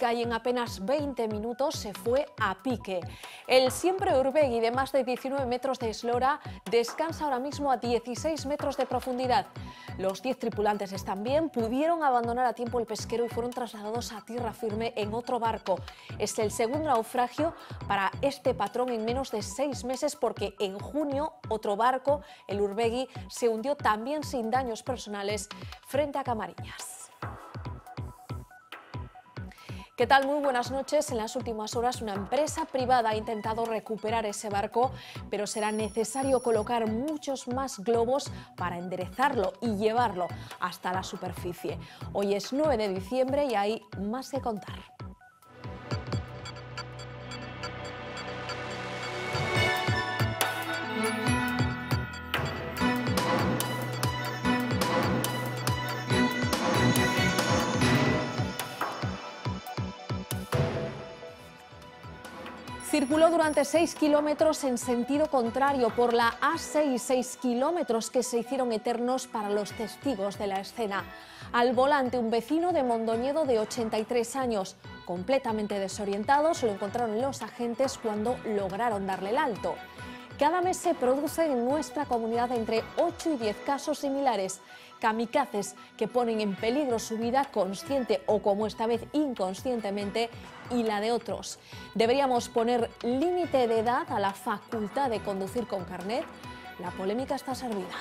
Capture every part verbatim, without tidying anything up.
pesca y en apenas veinte minutos se fue a pique. El siempre Urbegui de más de diecinueve metros de eslora descansa ahora mismo a dieciséis metros de profundidad. Los diez tripulantes están bien, pudieron abandonar a tiempo el pesquero y fueron trasladados a tierra firme en otro barco. Es el segundo naufragio para este patrón en menos de seis meses porque en junio otro barco, el Urbegui, se hundió también sin daños personales frente a Camariñas. ¿Qué tal? Muy buenas noches. En las últimas horas una empresa privada ha intentado recuperar ese barco, pero será necesario colocar muchos más globos para enderezarlo y llevarlo hasta la superficie. Hoy es nueve de diciembre y hay más que contar. Circuló durante seis kilómetros en sentido contrario por la A seis, seis kilómetros que se hicieron eternos para los testigos de la escena. Al volante un vecino de Mondoñedo de ochenta y tres años. Completamente desorientados, lo encontraron los agentes cuando lograron darle el alto. Cada mes se producen en nuestra comunidad entre ocho y diez casos similares. Kamikazes que ponen en peligro su vida consciente o, como esta vez, inconscientemente, y la de otros. ¿Deberíamos poner límite de edad a la facultad de conducir con carnet? La polémica está servida.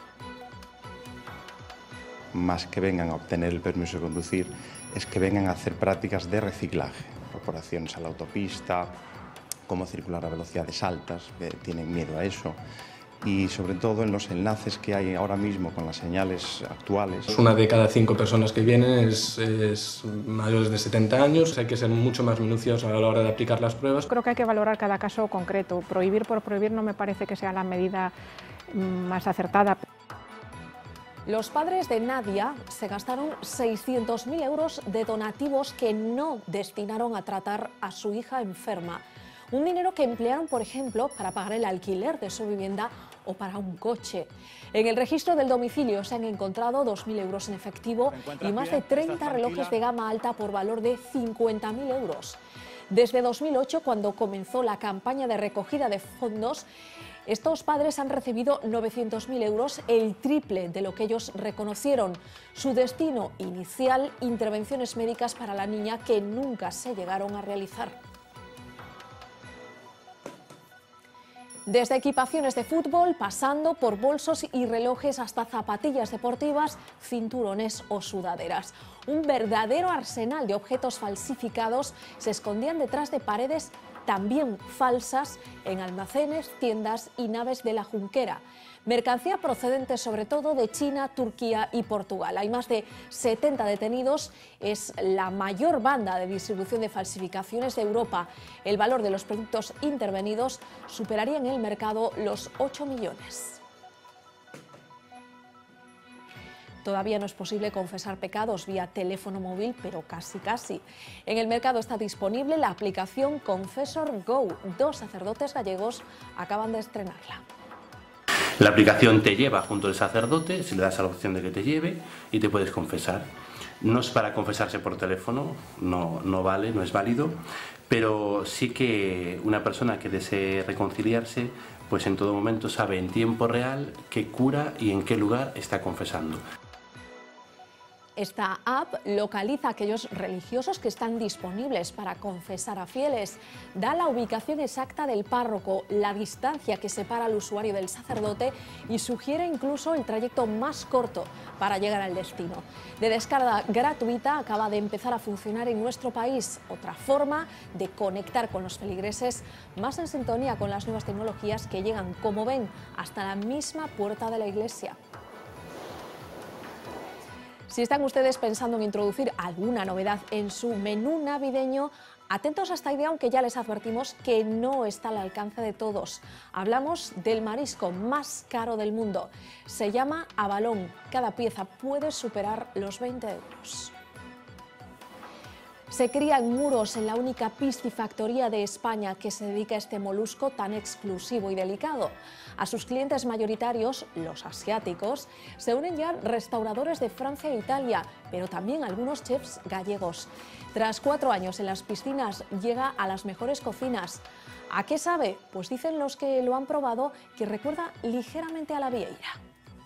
Más que vengan a obtener el permiso de conducir, es que vengan a hacer prácticas de reciclaje, incorporaciones a la autopista, cómo circular a velocidades altas, que tienen miedo a eso. Y sobre todo en los enlaces que hay ahora mismo con las señales actuales. Una de cada cinco personas que vienen es, es mayores de setenta años, hay que ser mucho más minuciosos a la hora de aplicar las pruebas. Creo que hay que valorar cada caso concreto. Prohibir por prohibir no me parece que sea la medida más acertada. Los padres de Nadia se gastaron seiscientos mil euros de donativos que no destinaron a tratar a su hija enferma. Un dinero que emplearon, por ejemplo, para pagar el alquiler de su vivienda o para un coche. En el registro del domicilio se han encontrado dos mil euros en efectivo y más de treinta relojes de gama alta por valor de cincuenta mil euros. Desde dos mil ocho, cuando comenzó la campaña de recogida de fondos, estos padres han recibido novecientos mil euros, el triple de lo que ellos reconocieron. Su destino inicial, intervenciones médicas para la niña que nunca se llegaron a realizar. Desde equipaciones de fútbol, pasando por bolsos y relojes hasta zapatillas deportivas, cinturones o sudaderas. Un verdadero arsenal de objetos falsificados se escondían detrás de paredes también falsas en almacenes, tiendas y naves de la Junquera. Mercancía procedente sobre todo de China, Turquía y Portugal. Hay más de setenta detenidos, es la mayor banda de distribución de falsificaciones de Europa. El valor de los productos intervenidos superaría en el mercado los ocho millones. Todavía no es posible confesar pecados vía teléfono móvil, pero casi casi. En el mercado está disponible la aplicación Confessor Go. Dos sacerdotes gallegos acaban de estrenarla. La aplicación te lleva junto al sacerdote, si le das a la opción de que te lleve y te puedes confesar. No es para confesarse por teléfono, no, no vale, no es válido, pero sí que una persona que desee reconciliarse, pues en todo momento sabe en tiempo real qué cura y en qué lugar está confesando. Esta app localiza a aquellos religiosos que están disponibles para confesar a fieles, da la ubicación exacta del párroco, la distancia que separa al usuario del sacerdote y sugiere incluso el trayecto más corto para llegar al destino. De descarga gratuita acaba de empezar a funcionar en nuestro país, otra forma de conectar con los feligreses más en sintonía con las nuevas tecnologías que llegan, como ven, hasta la misma puerta de la iglesia. Si están ustedes pensando en introducir alguna novedad en su menú navideño, atentos a esta idea, aunque ya les advertimos que no está al alcance de todos. Hablamos del marisco más caro del mundo. Se llama abalón. Cada pieza puede superar los veinte euros. Se cría en Muros, en la única piscifactoría de España que se dedica a este molusco tan exclusivo y delicado. A sus clientes mayoritarios, los asiáticos, se unen ya restauradores de Francia e Italia, pero también algunos chefs gallegos. Tras cuatro años en las piscinas, llega a las mejores cocinas. ¿A qué sabe? Pues dicen los que lo han probado que recuerda ligeramente a la vieira.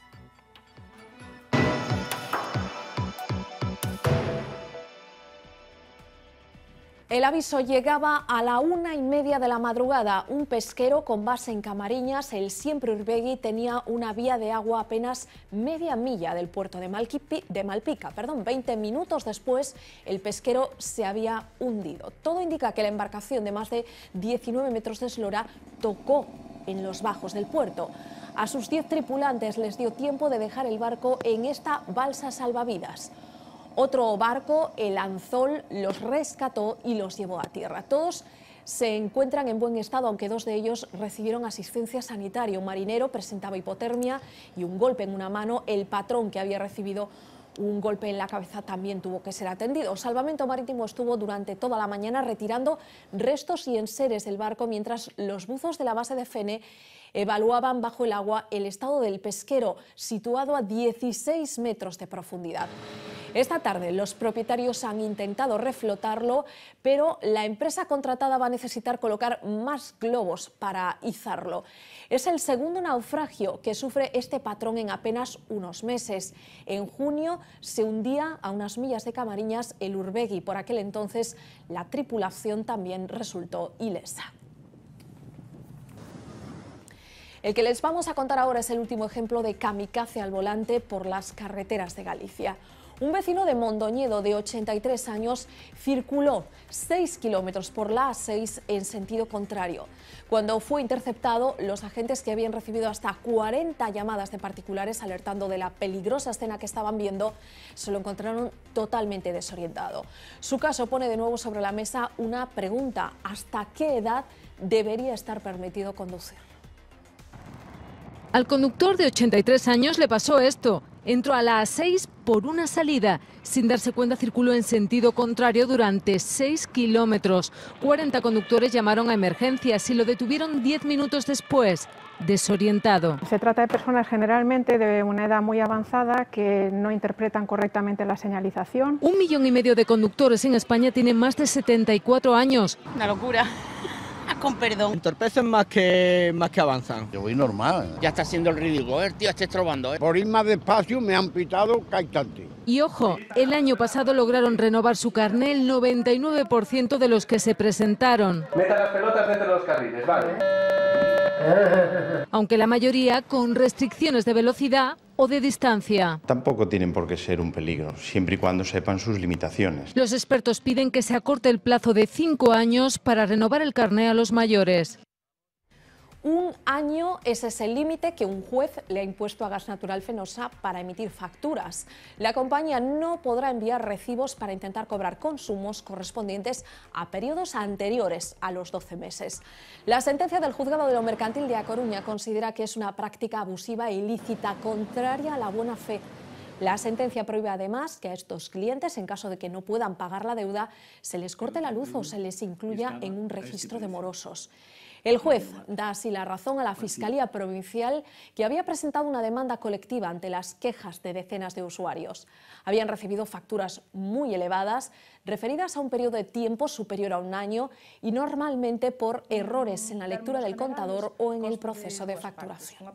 El aviso llegaba a la una y media de la madrugada. Un pesquero con base en Camariñas, el Siempre Urbegui, tenía una vía de agua apenas media milla del puerto de, Malquipi, de Malpica. Perdón, veinte minutos después, el pesquero se había hundido. Todo indica que la embarcación de más de diecinueve metros de eslora tocó en los bajos del puerto. A sus diez tripulantes les dio tiempo de dejar el barco en esta balsa salvavidas. Otro barco, el Anzol, los rescató y los llevó a tierra. Todos se encuentran en buen estado, aunque dos de ellos recibieron asistencia sanitaria. Un marinero presentaba hipotermia y un golpe en una mano. El patrón, que había recibido un golpe en la cabeza, también tuvo que ser atendido. Salvamento Marítimo estuvo durante toda la mañana retirando restos y enseres del barco, mientras los buzos de la base de Fene evaluaban bajo el agua el estado del pesquero, situado a dieciséis metros de profundidad. Esta tarde los propietarios han intentado reflotarlo, pero la empresa contratada va a necesitar colocar más globos para izarlo. Es el segundo naufragio que sufre este patrón en apenas unos meses. En junio se hundía a unas millas de Camariñas el Urbegui. Por aquel entonces la tripulación también resultó ilesa. El que les vamos a contar ahora es el último ejemplo de kamikaze al volante por las carreteras de Galicia. Un vecino de Mondoñedo de ochenta y tres años circuló seis kilómetros por la A seis en sentido contrario. Cuando fue interceptado, los agentes, que habían recibido hasta cuarenta llamadas de particulares alertando de la peligrosa escena que estaban viendo, se lo encontraron totalmente desorientado. Su caso pone de nuevo sobre la mesa una pregunta: ¿hasta qué edad debería estar permitido conducir? Al conductor de ochenta y tres años le pasó esto. Entró a la A seis por una salida. Sin darse cuenta, circuló en sentido contrario durante seis kilómetros. cuarenta conductores llamaron a emergencias y lo detuvieron diez minutos después, desorientado. Se trata de personas generalmente de una edad muy avanzada que no interpretan correctamente la señalización. Un millón y medio de conductores en España tienen más de setenta y cuatro años. Una locura. Con perdón. Entorpecen más que, más que avanzan. Yo voy normal. Ya está haciendo el ridículo, el tío está estrobando, ¿eh? Por ir más despacio me han pitado caitante. Y ojo, el año pasado lograron renovar su carné el noventa y nueve por ciento de los que se presentaron. Meta las pelotas dentro de los carriles, vale. Aunque la mayoría con restricciones de velocidad o de distancia. Tampoco tienen por qué ser un peligro, siempre y cuando sepan sus limitaciones. Los expertos piden que se acorte el plazo de cinco años para renovar el carné a los mayores. Un año es ese límite que un juez le ha impuesto a Gas Natural Fenosa para emitir facturas. La compañía no podrá enviar recibos para intentar cobrar consumos correspondientes a periodos anteriores a los doce meses. La sentencia del Juzgado de lo Mercantil de A Coruña considera que es una práctica abusiva e ilícita, contraria a la buena fe. La sentencia prohíbe además que a estos clientes, en caso de que no puedan pagar la deuda, se les corte la luz o se les incluya en un registro de morosos. El juez da así la razón a la Fiscalía Provincial, que había presentado una demanda colectiva ante las quejas de decenas de usuarios. Habían recibido facturas muy elevadas, referidas a un periodo de tiempo superior a un año y normalmente por errores en la lectura del contador o en el proceso de facturación.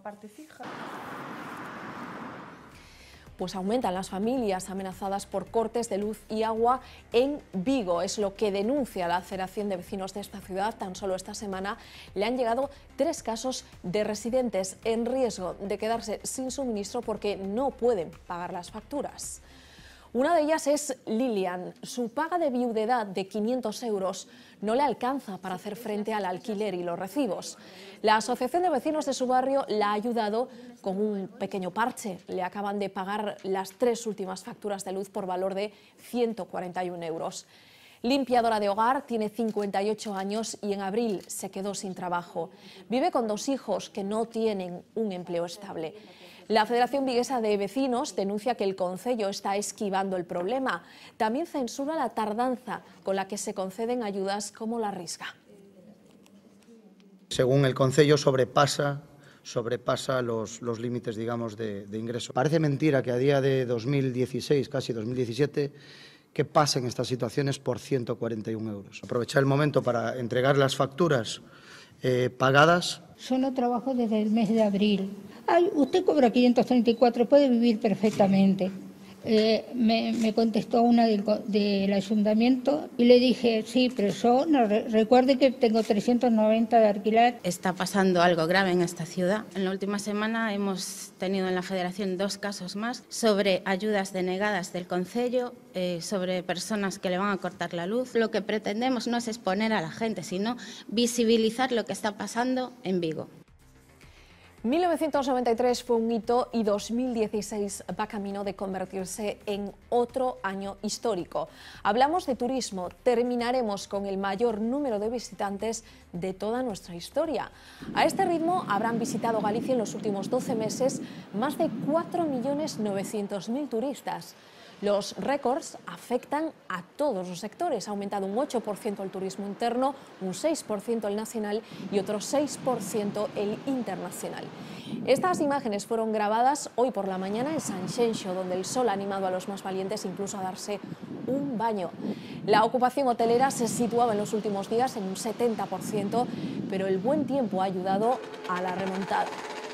Pues aumentan las familias amenazadas por cortes de luz y agua en Vigo. Es lo que denuncia la Federación de Vecinos de esta ciudad. Tan solo esta semana le han llegado tres casos de residentes en riesgo de quedarse sin suministro porque no pueden pagar las facturas. Una de ellas es Lilian. Su paga de viudedad de quinientos euros no le alcanza para hacer frente al alquiler y los recibos. La Asociación de Vecinos de su barrio la ha ayudado con un pequeño parche. Le acaban de pagar las tres últimas facturas de luz por valor de ciento cuarenta y un euros. Limpiadora de hogar, tiene cincuenta y ocho años y en abril se quedó sin trabajo. Vive con dos hijos que no tienen un empleo estable. La Federación Viguesa de Vecinos denuncia que el concello está esquivando el problema. También censura la tardanza con la que se conceden ayudas como la Risga. Según el concello sobrepasa, sobrepasa los, los límites, digamos, de, de ingreso. Parece mentira que a día de dos mil dieciséis, casi dos mil diecisiete, que pasen estas situaciones por ciento cuarenta y un euros. Aprovechar el momento para entregar las facturas eh, pagadas. Solo trabajo desde el mes de abril. Ay, usted cobra quinientos treinta y cuatro, puede vivir perfectamente. Eh, me, me contestó una del, del ayuntamiento y le dije, sí, pero yo no, recuerde que tengo trescientos noventa de alquiler. Está pasando algo grave en esta ciudad. En la última semana hemos tenido en la Federación dos casos más sobre ayudas denegadas del concello, eh, sobre personas que le van a cortar la luz. Lo que pretendemos no es exponer a la gente, sino visibilizar lo que está pasando en Vigo. mil novecientos noventa y tres fue un hito y dos mil dieciséis va camino de convertirse en otro año histórico. Hablamos de turismo, terminaremos con el mayor número de visitantes de toda nuestra historia. A este ritmo habrán visitado Galicia en los últimos doce meses más de cuatro millones novecientos mil turistas. Los récords afectan a todos los sectores. Ha aumentado un ocho por ciento el turismo interno, un seis por ciento el nacional y otro seis por ciento el internacional. Estas imágenes fueron grabadas hoy por la mañana en Sanxenxo, donde el sol ha animado a los más valientes incluso a darse un baño. La ocupación hotelera se situaba en los últimos días en un setenta por ciento, pero el buen tiempo ha ayudado a la remontada.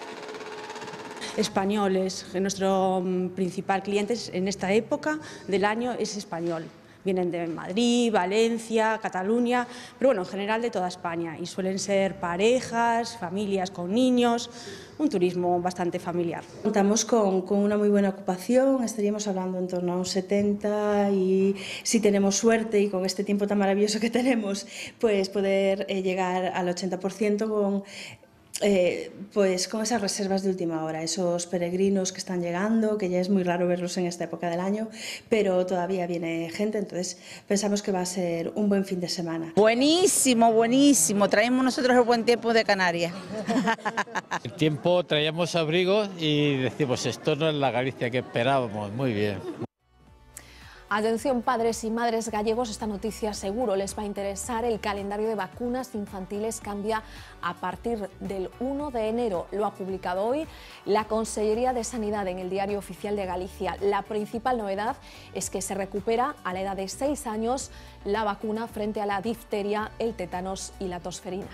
Españoles, nuestro principal cliente en esta época del año es español. Vienen de Madrid, Valencia, Cataluña, pero bueno, en general de toda España, y suelen ser parejas, familias con niños, un turismo bastante familiar. Contamos con, con una muy buena ocupación, estaríamos hablando en torno a un setenta, y si tenemos suerte y con este tiempo tan maravilloso que tenemos, pues poder eh, llegar al ochenta por ciento con Eh, pues con esas reservas de última hora, esos peregrinos que están llegando, que ya es muy raro verlos en esta época del año, pero todavía viene gente, entonces pensamos que va a ser un buen fin de semana. Buenísimo, buenísimo, traemos nosotros el buen tiempo de Canarias. El tiempo, traíamos abrigos y decimos, esto no es la Galicia que esperábamos, muy bien. Atención padres y madres gallegos, esta noticia seguro les va a interesar. El calendario de vacunas infantiles cambia a partir del uno de enero. Lo ha publicado hoy la Consellería de Sanidad en el Diario Oficial de Galicia. La principal novedad es que se recupera a la edad de seis años la vacuna frente a la difteria, el tétanos y la tosferina.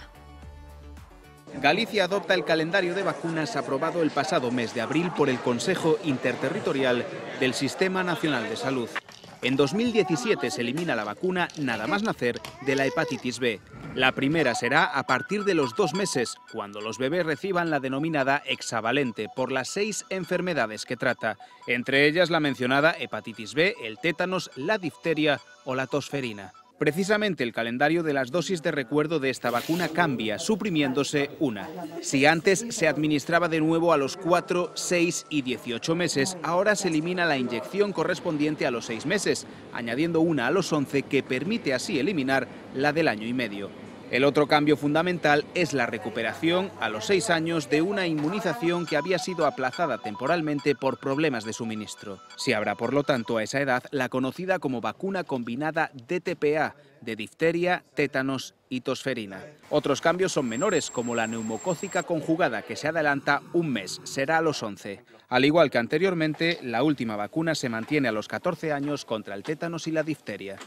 Galicia adopta el calendario de vacunas aprobado el pasado mes de abril por el Consejo Interterritorial del Sistema Nacional de Salud. En dos mil diecisiete se elimina la vacuna nada más nacer de la hepatitis B. La primera será a partir de los dos meses, cuando los bebés reciban la denominada hexavalente por las seis enfermedades que trata, entre ellas la mencionada hepatitis B, el tétanos, la difteria o la tosferina. Precisamente el calendario de las dosis de recuerdo de esta vacuna cambia, suprimiéndose una. Si antes se administraba de nuevo a los cuatro, seis y dieciocho meses, ahora se elimina la inyección correspondiente a los seis meses, añadiendo una a los once que permite así eliminar la del año y medio. El otro cambio fundamental es la recuperación a los seis años de una inmunización que había sido aplazada temporalmente por problemas de suministro. Se habrá, por lo tanto, a esa edad la conocida como vacuna combinada D T P A, de difteria, tétanos y tosferina. Otros cambios son menores, como la neumocócica conjugada, que se adelanta un mes, será a los once. Al igual que anteriormente, la última vacuna se mantiene a los catorce años contra el tétanos y la difteria.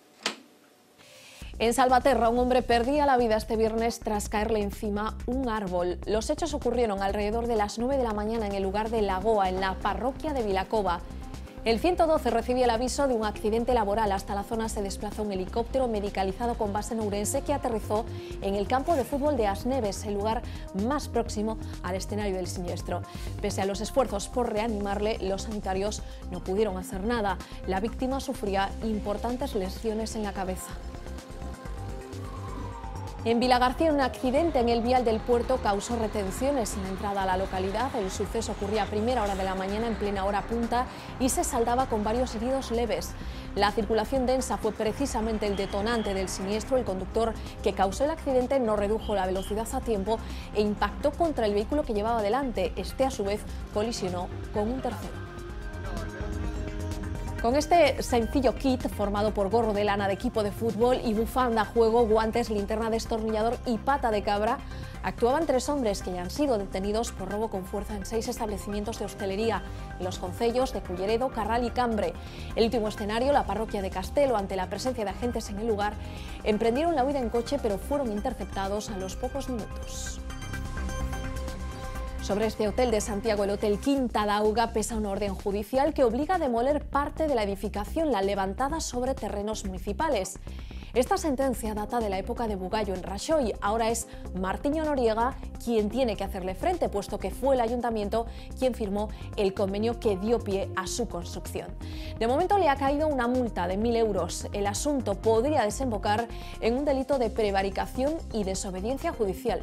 En Salvaterra, un hombre perdía la vida este viernes tras caerle encima un árbol. Los hechos ocurrieron alrededor de las nueve de la mañana en el lugar de Lagoa, en la parroquia de Vilacova. El ciento doce recibía el aviso de un accidente laboral. Hasta la zona se desplazó un helicóptero medicalizado con base en Ourense que aterrizó en el campo de fútbol de Asneves, el lugar más próximo al escenario del siniestro. Pese a los esfuerzos por reanimarle, los sanitarios no pudieron hacer nada. La víctima sufría importantes lesiones en la cabeza. En Vilagarcía, un accidente en el vial del puerto causó retenciones en la entrada a la localidad. El suceso ocurría a primera hora de la mañana, en plena hora punta, y se saldaba con varios heridos leves. La circulación densa fue precisamente el detonante del siniestro. El conductor que causó el accidente no redujo la velocidad a tiempo e impactó contra el vehículo que llevaba delante. Este, a su vez, colisionó con un tercero. Con este sencillo kit, formado por gorro de lana de equipo de fútbol y bufanda, juego, guantes, linterna, destornillador y pata de cabra, actuaban tres hombres que ya han sido detenidos por robo con fuerza en seis establecimientos de hostelería en los concellos de Culleredo, Carral y Cambre. El último escenario, la parroquia de Castelo. Ante la presencia de agentes en el lugar, emprendieron la huida en coche, pero fueron interceptados a los pocos minutos. Sobre este hotel de Santiago, el Hotel Quinta d'Auga, pesa una orden judicial que obliga a demoler parte de la edificación, la levantada sobre terrenos municipales. Esta sentencia data de la época de Bugallo en Rajoy. Ahora es Martiño Noriega quien tiene que hacerle frente, puesto que fue el ayuntamiento quien firmó el convenio que dio pie a su construcción. De momento le ha caído una multa de mil euros. El asunto podría desembocar en un delito de prevaricación y desobediencia judicial.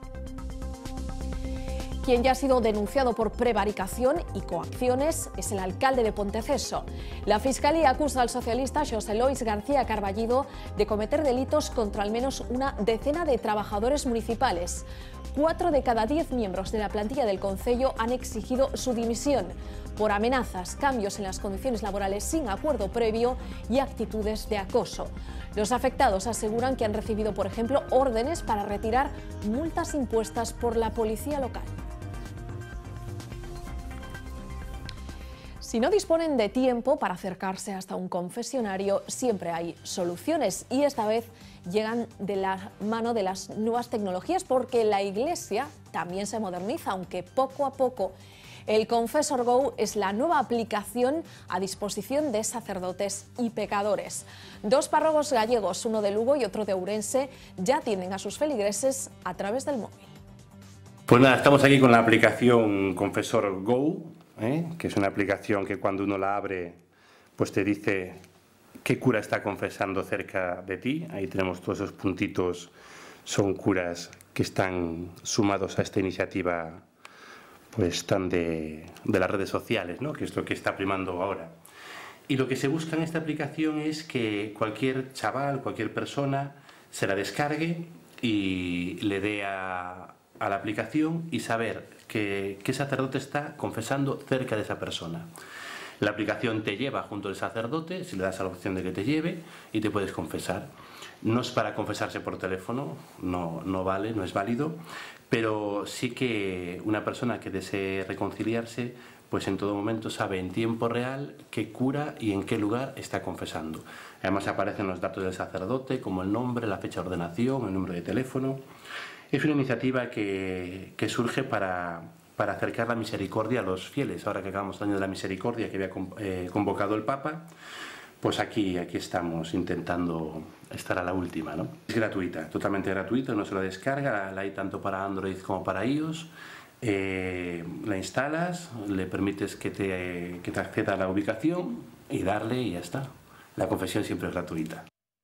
Quien ya ha sido denunciado por prevaricación y coacciones es el alcalde de Ponteceso. La Fiscalía acusa al socialista José Lois García Carballido de cometer delitos contra al menos una decena de trabajadores municipales. Cuatro de cada diez miembros de la plantilla del concello han exigido su dimisión por amenazas, cambios en las condiciones laborales sin acuerdo previo y actitudes de acoso. Los afectados aseguran que han recibido, por ejemplo, órdenes para retirar multas impuestas por la policía local. Si no disponen de tiempo para acercarse hasta un confesionario, siempre hay soluciones, y esta vez llegan de la mano de las nuevas tecnologías, porque la Iglesia también se moderniza, aunque poco a poco. El Confessor Go es la nueva aplicación a disposición de sacerdotes y pecadores. Dos párrocos gallegos, uno de Lugo y otro de Ourense, ya atienden a sus feligreses a través del móvil. Pues nada, estamos aquí con la aplicación Confessor Go, ¿eh? que es una aplicación que cuando uno la abre, pues te dice qué cura está confesando cerca de ti. Ahí tenemos todos esos puntitos, son curas que están sumados a esta iniciativa, pues tan de, de las redes sociales, ¿no? que es lo que está primando ahora. Y lo que se busca en esta aplicación es que cualquier chaval, cualquier persona se la descargue y le dé a, a la aplicación y saber que, qué sacerdote está confesando cerca de esa persona. La aplicación te lleva junto al sacerdote, si le das a la opción de que te lleve, y te puedes confesar. No es para confesarse por teléfono, no, no vale, no es válido, pero sí que una persona que desee reconciliarse, pues en todo momento sabe en tiempo real qué cura y en qué lugar está confesando. Además aparecen los datos del sacerdote, como el nombre, la fecha de ordenación, el número de teléfono. Es una iniciativa que, que surge para, para acercar la misericordia a los fieles. Ahora que acabamos el año de la misericordia que había eh, convocado el Papa, pues aquí, aquí estamos intentando estar a la última, ¿no? Es gratuita, totalmente gratuita, no se la descarga, la, la hay tanto para Android como para iOS. Eh, la instalas, le permites que te, que te acceda a la ubicación y darle y ya está. La confesión siempre es gratuita.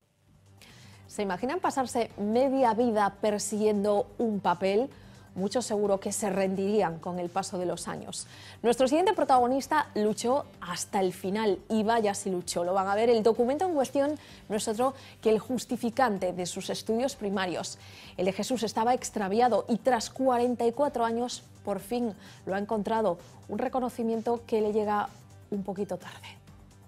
¿Se imaginan pasarse media vida persiguiendo un papel? Muchos seguro que se rendirían con el paso de los años. Nuestro siguiente protagonista luchó hasta el final, y vaya si luchó. Lo van a ver. El documento en cuestión no es otro que el justificante de sus estudios primarios. El de Jesús estaba extraviado y tras cuarenta y cuatro años por fin lo ha encontrado. Un reconocimiento que le llega un poquito tarde.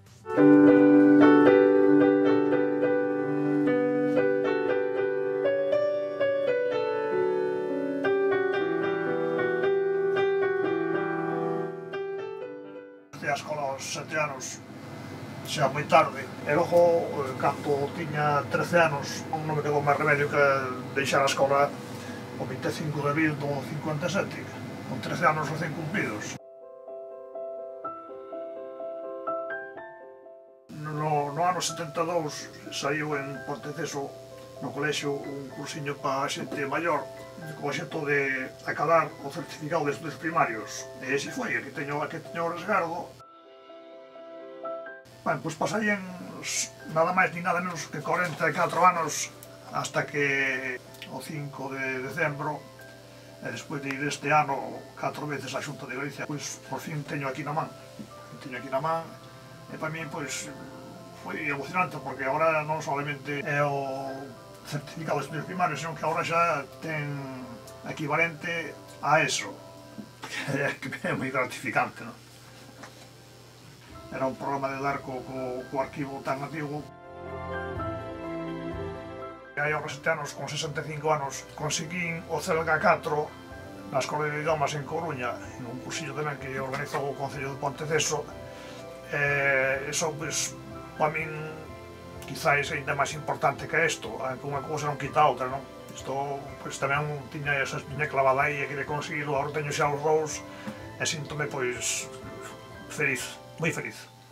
A escola aos sete anos xa moi tarde, e logo, cando tiña trece anos, non me quedou máis remedio que deixar a escola o vinte e cinco de abril do cincuenta e sete, con trece anos recén cumpridos. No, no ano setenta e dous saiu en Ponteceso, no colexio, un cursiño para a xente maior, co xeito de acabar o certificado de estudios primarios. E ese foi, aquí teño, aquí teño o resgardo. Bueno, pois pasarían nada máis ni nada menos que corenta e catro anos hasta que o cinco de decembro, e despois de ir este ano catro veces á Xunta de Galicia, pois por fin teño aquí na man. Teño aquí na man, e para mí, pois, foi emocionante, porque agora non solamente é o certificado de estudios primarios, sino que agora xa ten equivalente a eso, que é moi gratificante, non? Era un programa de dar co, co, co arquivo tan antigo. Hai aos sete anos, con sesenta e cinco anos, conseguín o Celga catro na Escola de Idiomas en Coruña, en un cursillo tamén que organizou o Concello de Ponteceso. Eh, eso, pues, para min, quizáis ainda máis importante que isto, aunque unha cousa non quita a outra, non? Isto, pues, tamén tiña esa espiña clavada aí e quería conseguirlo, agora teño xa os dous e síntome, pois, feliz, moi feliz.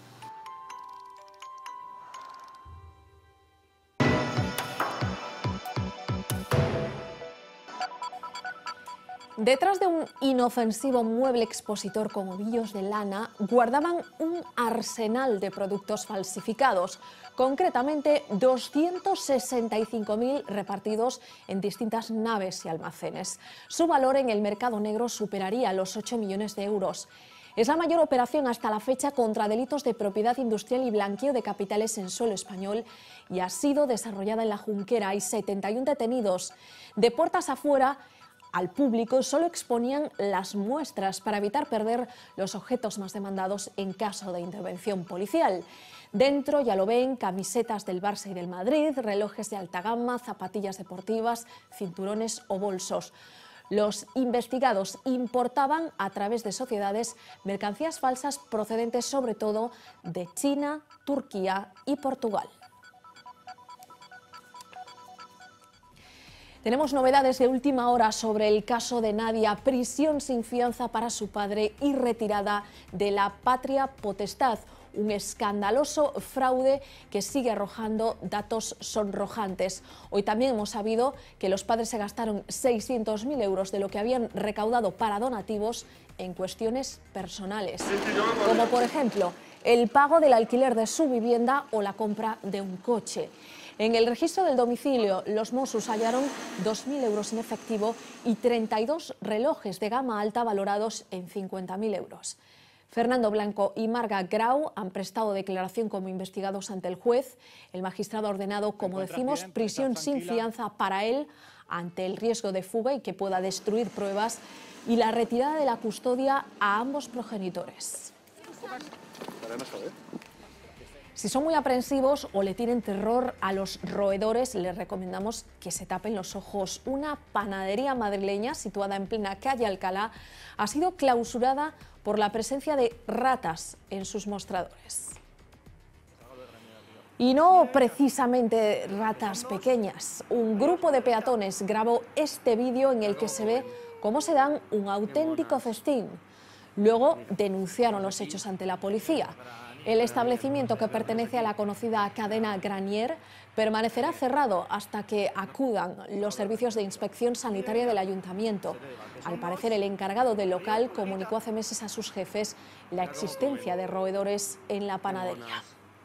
Detrás de un inofensivo mueble expositor con ovillos de lana, guardaban un arsenal de productos falsificados, concretamente doscientos sesenta y cinco mil repartidos en distintas naves y almacenes. Su valor en el mercado negro superaría los ocho millones de euros. Es la mayor operación hasta la fecha contra delitos de propiedad industrial y blanqueo de capitales en suelo español y ha sido desarrollada en la Junquera. Hay setenta y uno detenidos. De puertas afuera, al público solo exponían las muestras para evitar perder los objetos más demandados en caso de intervención policial. Dentro, ya lo ven, camisetas del Barça y del Madrid, relojes de alta gama, zapatillas deportivas, cinturones o bolsos. Los investigados importaban a través de sociedades mercancías falsas procedentes sobre todo de China, Turquía y Portugal. Tenemos novedades de última hora sobre el caso de Nadia, prisión sin fianza para su padre y retirada de la patria potestad. Un escandaloso fraude que sigue arrojando datos sonrojantes. Hoy también hemos sabido que los padres se gastaron seiscientos mil euros de lo que habían recaudado para donativos en cuestiones personales, como por ejemplo el pago del alquiler de su vivienda o la compra de un coche. En el registro del domicilio, los Mossos hallaron dos mil euros en efectivo y treinta y dos relojes de gama alta valorados en cincuenta mil euros. Fernando Blanco y Marga Grau han prestado declaración como investigados ante el juez. El magistrado ha ordenado, como decimos, prisión sin fianza para él ante el riesgo de fuga y que pueda destruir pruebas y la retirada de la custodia a ambos progenitores. Si son muy aprensivos o le tienen terror a los roedores, les recomendamos que se tapen los ojos. Una panadería madrileña situada en plena calle Alcalá ha sido clausurada por la presencia de ratas en sus mostradores. Y no precisamente ratas pequeñas. Un grupo de peatones grabó este vídeo en el que se ve cómo se dan un auténtico festín. Luego denunciaron los hechos ante la policía. El establecimiento, que pertenece a la conocida cadena Granier, permanecerá cerrado hasta que acudan los servicios de inspección sanitaria del ayuntamiento. Al parecer, el encargado del local comunicó hace meses a sus jefes la existencia de roedores en la panadería.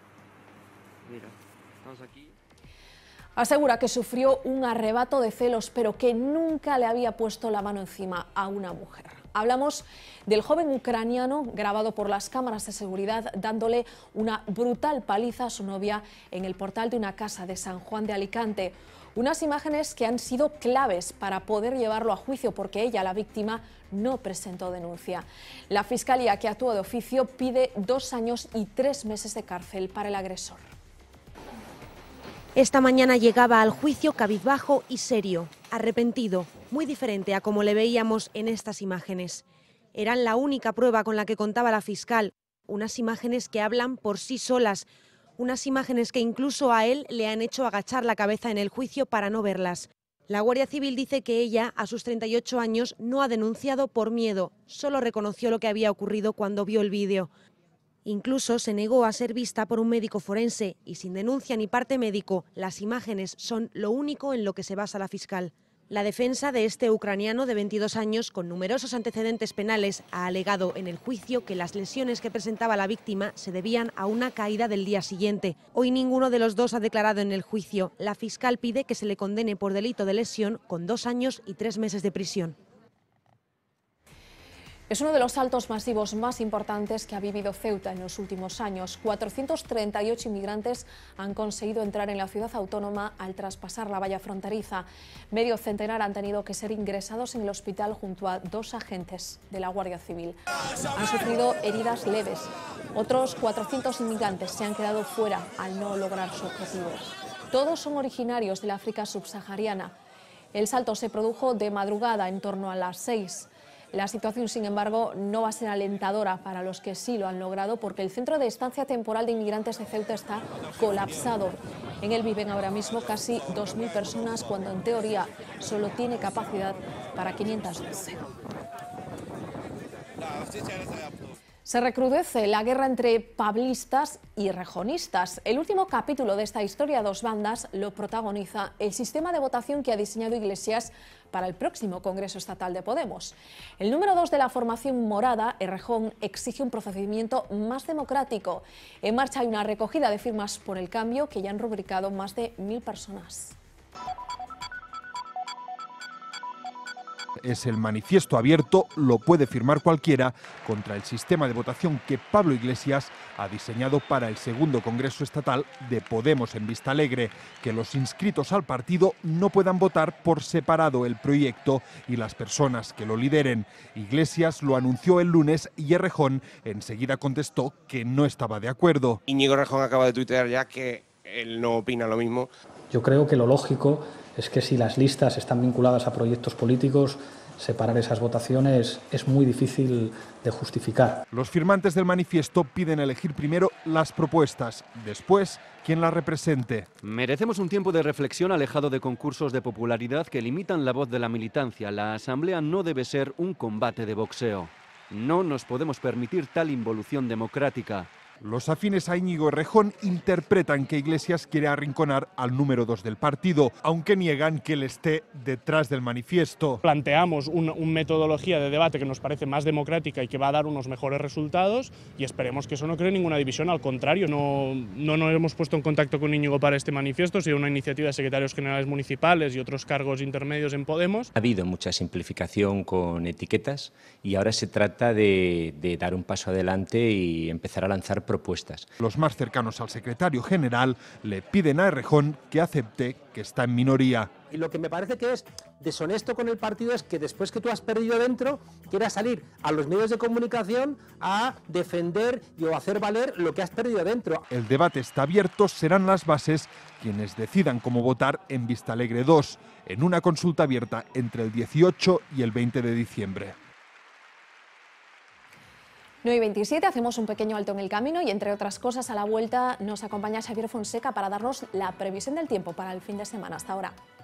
Asegura que sufrió un arrebato de celos, pero que nunca le había puesto la mano encima a una mujer. Hablamos del joven ucraniano grabado por las cámaras de seguridad dándole una brutal paliza a su novia en el portal de una casa de San Juan de Alicante. Unas imágenes que han sido claves para poder llevarlo a juicio porque ella, la víctima, no presentó denuncia. La Fiscalía, que actuó de oficio, pide dos años y tres meses de cárcel para el agresor. Esta mañana llegaba al juicio cabizbajo y serio, arrepentido, muy diferente a como le veíamos en estas imágenes. Eran la única prueba con la que contaba la fiscal, unas imágenes que hablan por sí solas, unas imágenes que incluso a él le han hecho agachar la cabeza en el juicio para no verlas. La Guardia Civil dice que ella, a sus treinta y ocho años, no ha denunciado por miedo, solo reconoció lo que había ocurrido cuando vio el vídeo. Incluso se negó a ser vista por un médico forense y sin denuncia ni parte médico, las imágenes son lo único en lo que se basa la fiscal. La defensa de este ucraniano de veintidós años, con numerosos antecedentes penales, ha alegado en el juicio que las lesiones que presentaba la víctima se debían a una caída del día siguiente. Hoy ninguno de los dos ha declarado en el juicio. La fiscal pide que se le condene por delito de lesión con dos años y tres meses de prisión. Es uno de los saltos masivos más importantes que ha vivido Ceuta en los últimos años. cuatrocientos treinta y ocho inmigrantes han conseguido entrar en la ciudad autónoma al traspasar la valla fronteriza. Medio centenar han tenido que ser ingresados en el hospital junto a dos agentes de la Guardia Civil. Han sufrido heridas leves. Otros cuatrocientos inmigrantes se han quedado fuera al no lograr su objetivo. Todos son originarios del África subsahariana. El salto se produjo de madrugada en torno a las seis. La situación, sin embargo, no va a ser alentadora para los que sí lo han logrado, porque el centro de estancia temporal de inmigrantes de Ceuta está colapsado. En él viven ahora mismo casi dos mil personas, cuando en teoría solo tiene capacidad para quinientas doce. Se recrudece la guerra entre pablistas y rejonistas. El último capítulo de esta historia a dos bandas lo protagoniza el sistema de votación que ha diseñado Iglesias para el próximo Congreso Estatal de Podemos. El número dos de la formación morada, Errejón, exige un procedimiento más democrático. En marcha hay una recogida de firmas por el cambio que ya han rubricado más de mil personas. Es el manifiesto abierto, lo puede firmar cualquiera, contra el sistema de votación que Pablo Iglesias ha diseñado para el segundo Congreso Estatal de Podemos en Vistalegre, que los inscritos al partido no puedan votar por separado el proyecto y las personas que lo lideren. Iglesias lo anunció el lunes y Errejón enseguida contestó que no estaba de acuerdo. Íñigo Errejón acaba de tuitear ya que él no opina lo mismo. Yo creo que lo lógico es que si las listas están vinculadas a proyectos políticos, separar esas votaciones es muy difícil de justificar. Los firmantes del manifiesto piden elegir primero las propuestas, después quien las represente. Merecemos un tiempo de reflexión alejado de concursos de popularidad que limitan la voz de la militancia. La Asamblea no debe ser un combate de boxeo. No nos podemos permitir tal involución democrática. Los afines a Íñigo Errejón interpretan que Iglesias quiere arrinconar al número dos del partido, aunque niegan que él esté detrás del manifiesto. Planteamos una un metodología de debate que nos parece más democrática y que va a dar unos mejores resultados, y esperemos que eso no cree ninguna división. Al contrario, no, no nos hemos puesto en contacto con Íñigo para este manifiesto, ha sido una iniciativa de secretarios generales municipales y otros cargos intermedios en Podemos. Ha habido mucha simplificación con etiquetas y ahora se trata de, de dar un paso adelante y empezar a lanzar propuestas. Los más cercanos al secretario general le piden a Errejón que acepte que está en minoría. Y lo que me parece que es deshonesto con el partido es que después que tú has perdido dentro, quieras salir a los medios de comunicación a defender y o hacer valer lo que has perdido dentro. El debate está abierto, serán las bases quienes decidan cómo votar en Vistalegre dos, en una consulta abierta entre el dieciocho y el veinte de diciembre. nueve y veintisiete, hacemos un pequeño alto en el camino y, entre otras cosas, a la vuelta nos acompaña Xavier Fonseca para darnos la previsión del tiempo para el fin de semana. Hasta ahora.